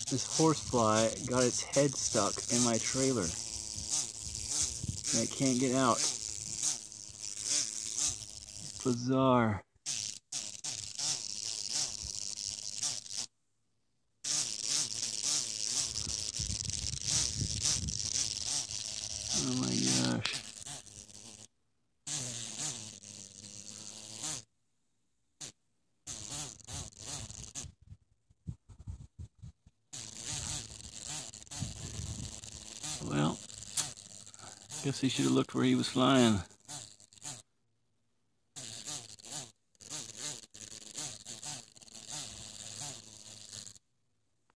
This horsefly got its head stuck in my trailer and it can't get out. Bizarre. Oh my gosh. Well, guess he should have looked where he was flying.